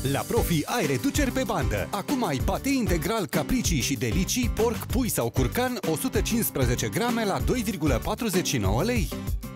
La Profi ai reduceri pe bandă. Acum ai pate integral capricii și delicii, porc, pui sau curcan, 115 grame la 2,49 lei.